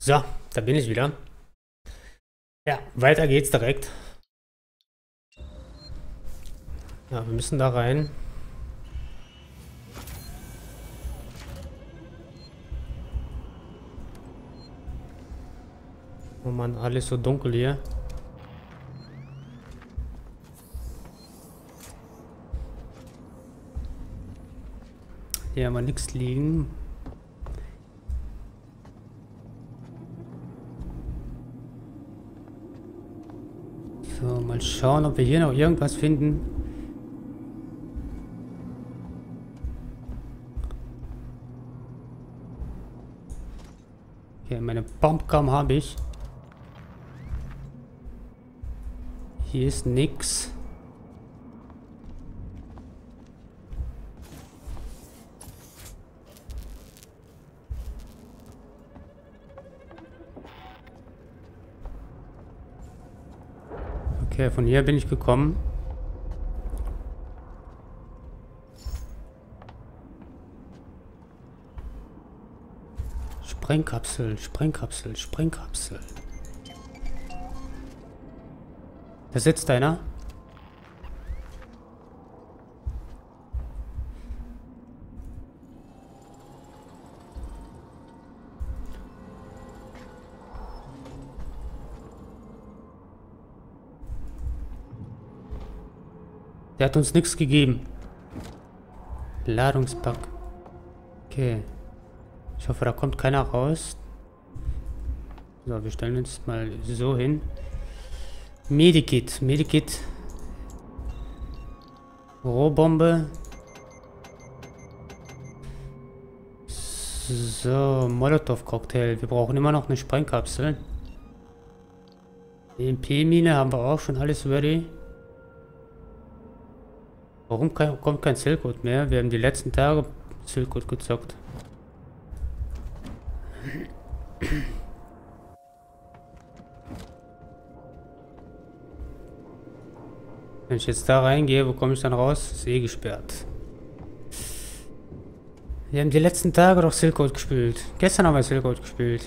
So, da bin ich wieder. Ja, weiter geht's direkt. Ja, wir müssen da rein. Oh Mann, alles so dunkel hier. Hier haben wir nichts liegen. So, mal schauen, ob wir hier noch irgendwas finden. Hier, meine Pumpgun habe ich. Hier ist nix. Okay, von hier bin ich gekommen. Sprengkapsel, Sprengkapsel, Sprengkapsel. Da sitzt einer. Der hat uns nichts gegeben. Ladungspack. Okay. Ich hoffe, da kommt keiner raus. So, wir stellen uns mal so hin. Medikit. Medikit. Rohrbombe. So, Molotow-Cocktail. Wir brauchen immer noch eine Sprengkapsel. EMP-Mine haben wir auch schon alles ready. Warum kommt kein Silkwood mehr? Wir haben die letzten Tage Silkwood gezockt. Wenn ich jetzt da reingehe, wo komme ich dann raus? Ist eh gesperrt. Wir haben die letzten Tage doch Silkwood gespielt. Gestern haben wir Silkwood gespielt.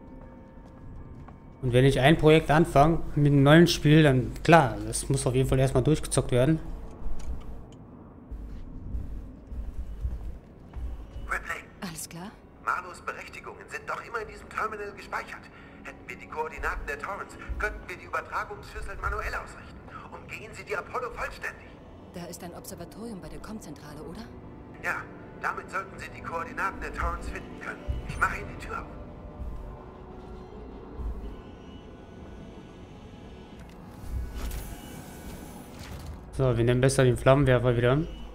Und wenn ich ein Projekt anfange mit einem neuen Spiel, dann klar, das muss auf jeden Fall erstmal durchgezockt werden. Terminal gespeichert. Hätten wir die Koordinaten der Torrents, könnten wir die Übertragungsschüssel manuell ausrichten. Umgehen Sie die Apollo vollständig. Da ist ein Observatorium bei der Com-Zentrale, oder? Ja, damit sollten Sie die Koordinaten der Torrents finden können. Ich mache Ihnen die Tür auf. So, wir nehmen besser den Flammenwerfer wieder.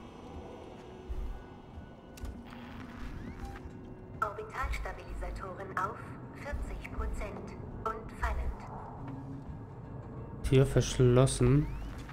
Orbitalstabilisatoren auf 40% und fallend. Tür verschlossen.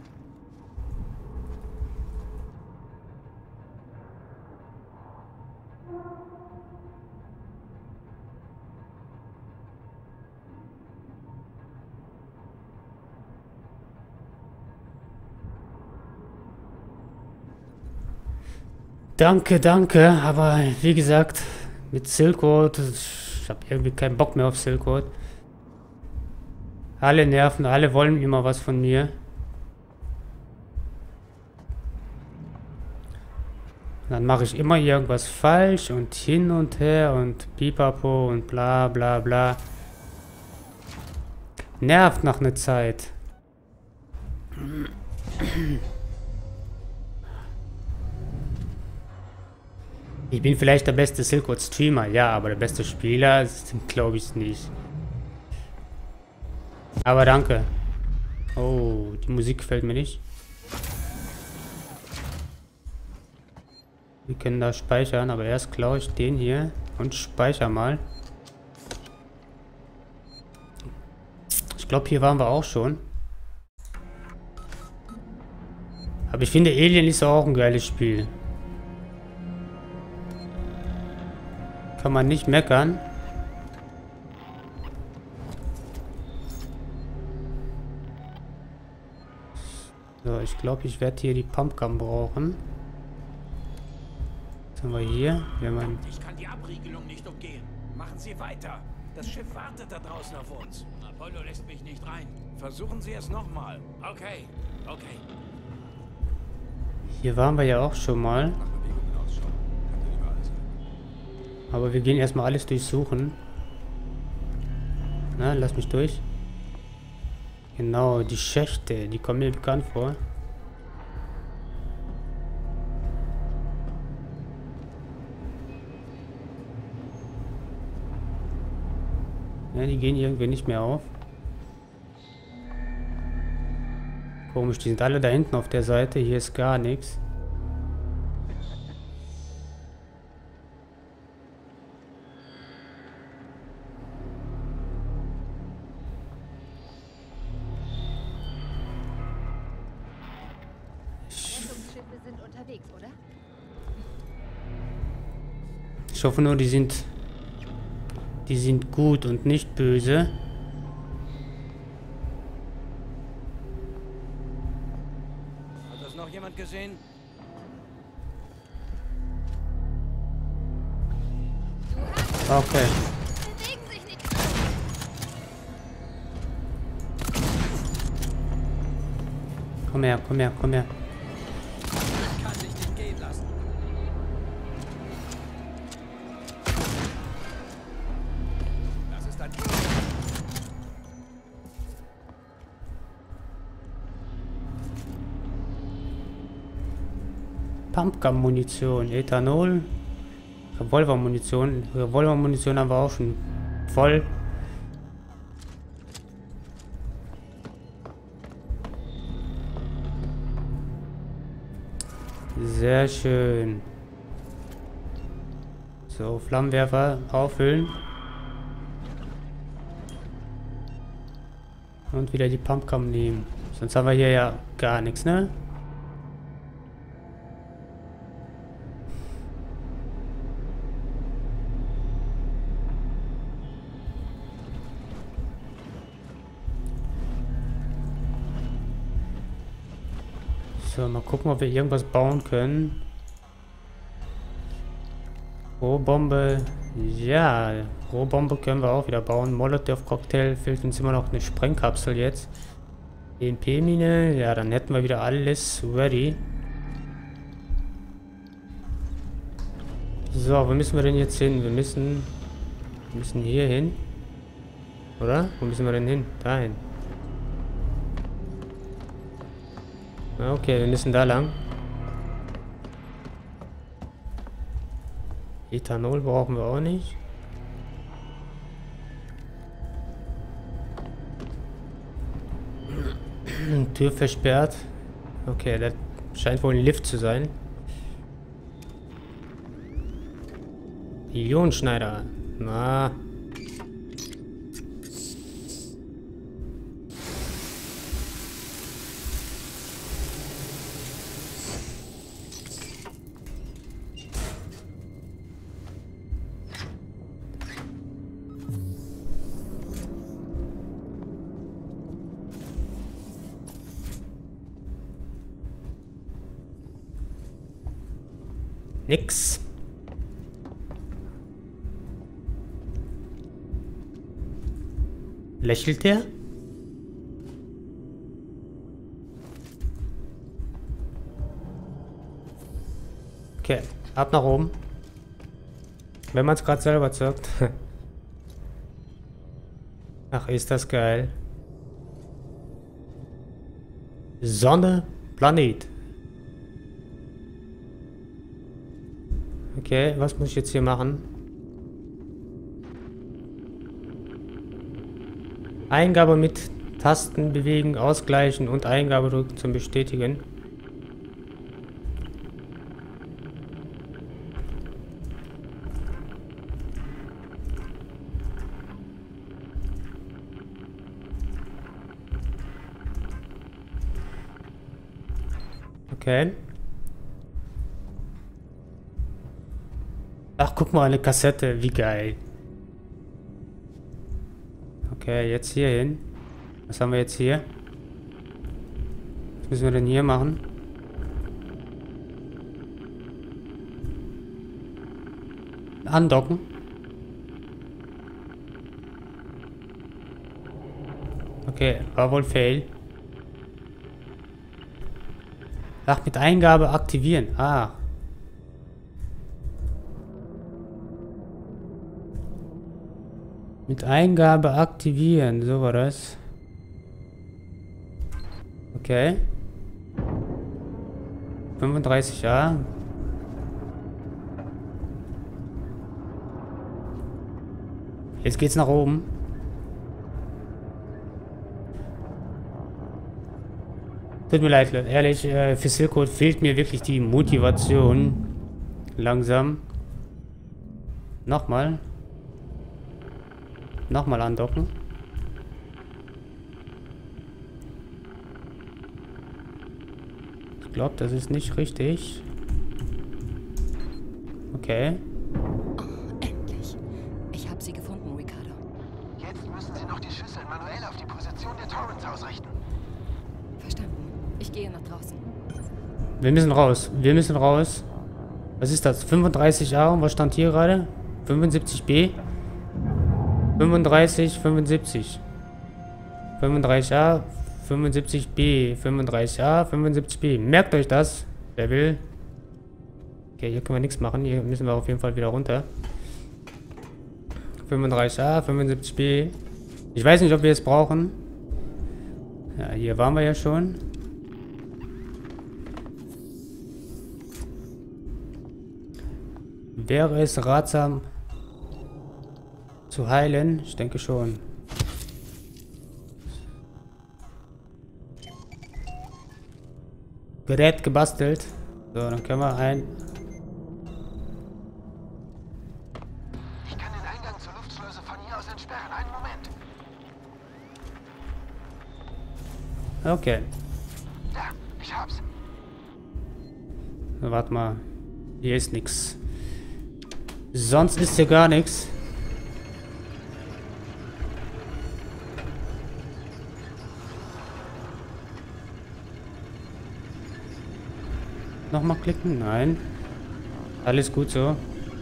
Danke, danke, aber wie gesagt, mit Silkwood, ich habe irgendwie keinen Bock mehr auf Silkwood. Alle nerven, alle wollen immer was von mir. Dann mache ich immer irgendwas falsch und hin und her und pipapo und bla bla bla. Nervt nach einer Zeit. Ich bin vielleicht der beste Silkwood-Streamer, ja, aber der beste Spieler glaube ich nicht. Aber danke. Oh, die Musik gefällt mir nicht. Wir können da speichern, aber erst klaue ich den hier und speichere mal. Ich glaube, hier waren wir auch schon. Aber ich finde, Alien ist auch ein geiles Spiel. Kann man nicht meckern. So, ich glaube, ich werde hier die Pumpgun brauchen. Was haben wir hier? Wir haben Ich kann die Abriegelung nicht umgehen. Machen Sie weiter. Das Schiff wartet da draußen auf uns. Apollo lässt mich nicht rein. Versuchen Sie es nochmal. Okay, okay. Hier waren wir ja auch schon mal. Nach Bewegungen Ausschau. Könnte überall sein. Aber wir gehen erstmal alles durchsuchen. Na, lass mich durch. Genau, die Schächte, die kommen mir bekannt vor. Ja, die gehen irgendwie nicht mehr auf. Komisch, die sind alle da hinten auf der Seite. Hier ist gar nichts. Rettungsschiffe sind unterwegs, oder? Ich hoffe nur, die sind gut und nicht böse. Hat das noch jemand gesehen? Okay. Bewegen sich nicht! Komm her, komm her, komm her. Ich kann dich nicht gehen lassen. Das ist ein... Pumpgun-Munition, Ethanol, Revolver-Munition. Revolver-Munition haben wir auch schon voll. Sehr schön. So, Flammenwerfer auffüllen. Und wieder die Pumpgun nehmen. Sonst haben wir hier ja gar nichts, ne? So, mal gucken, ob wir irgendwas bauen können. Rohrbombe. Ja, Rohrbombe können wir auch wieder bauen. Molotov-Cocktail, fehlt uns immer noch eine Sprengkapsel jetzt. EMP-Mine. Ja, dann hätten wir wieder alles ready. So, wo müssen wir denn jetzt hin? Wir müssen hier hin. Oder? Wo müssen wir denn hin? Dahin. Okay, wir müssen da lang. Ethanol brauchen wir auch nicht. Tür versperrt. Okay, das scheint wohl ein Lift zu sein. Ionenschneider. Na. Nix. Lächelt er? Okay, ab nach oben. Wenn man es gerade selber zockt. Ach, ist das geil. Sonne, Planet. Okay, was muss ich jetzt hier machen? Eingabe mit Tasten bewegen, ausgleichen und Eingabe drücken zum Bestätigen. Okay. Ach, guck mal, eine Kassette. Wie geil. Okay, jetzt hier hin. Was haben wir jetzt hier? Was müssen wir denn hier machen? Andocken. Okay, war wohl Fail. Ach, mit Eingabe aktivieren. Ah. Mit Eingabe aktivieren, so war das. Okay. 35A. Jetzt geht's nach oben. Tut mir leid, Leute. Ehrlich, für Silk Road fehlt mir wirklich die Motivation. Langsam. Nochmal. Nochmal andocken. Ich glaube, das ist nicht richtig. Okay. Oh, endlich. Ich habe sie gefunden, Ricardo. Jetzt müssen Sie noch die Schüsseln manuell auf die Position der Torrents ausrichten. Verstanden. Ich gehe nach draußen. Wir müssen raus. Wir müssen raus. Was ist das? 35A und was stand hier gerade? 75B. 35, 75. 35A, 75B. 35A, 75B. Merkt euch das. Wer will. Okay, hier können wir nichts machen. Hier müssen wir auf jeden Fall wieder runter. 35A, 75B. Ich weiß nicht, ob wir es brauchen. Ja, hier waren wir ja schon. Wäre es ratsam zu heilen? Ich denke schon. Gerät gebastelt. So, dann können wir ein... Ich kann den Eingang zur Luftschleuse von hier aus entsperren. Einen Moment. Okay. Da, ich hab's. So, warte mal. Hier ist nichts. Sonst ist hier gar nichts. Nochmal klicken? Nein. Alles gut so.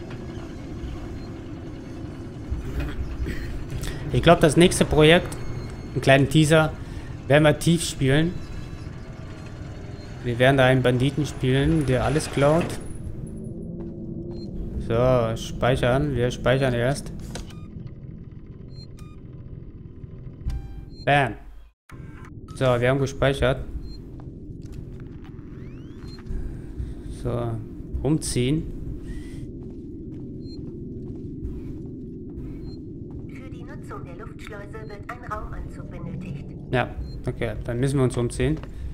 Ich glaube, das nächste Projekt, einen kleinen Teaser, werden wir tief spielen. Wir werden da einen Banditen spielen, der alles klaut. So, speichern. Wir speichern erst. Bam. So, wir haben gespeichert. So, umziehen. Für die Nutzung der Luftschleuse wird ein Raumanzug benötigt. Ja, okay, dann müssen wir uns umziehen.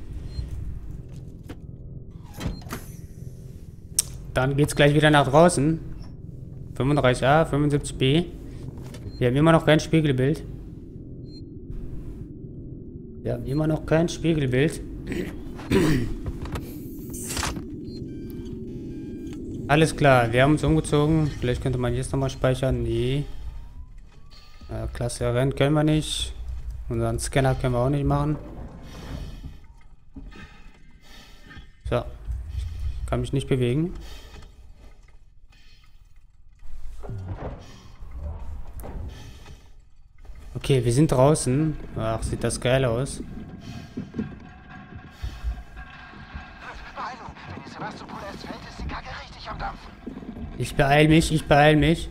Dann geht's gleich wieder nach draußen. 35A, 75B. Wir haben immer noch kein Spiegelbild. Wir haben immer noch kein Spiegelbild. Alles klar, wir haben uns umgezogen. Vielleicht könnte man jetzt nochmal speichern. Nee. Klasse Rennen können wir nicht. Unseren Scanner können wir auch nicht machen. So. Ich kann mich nicht bewegen. Okay, wir sind draußen. Ach, sieht das geil aus. Beeilung, wenn die Sebastopol erst fällt, ist die Kacke richtig am Dampfen. Ich beeil mich, ich beeil mich.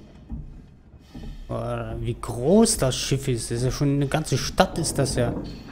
Oh, wie groß das Schiff ist. Das ist ja schon eine ganze Stadt, ist das ja.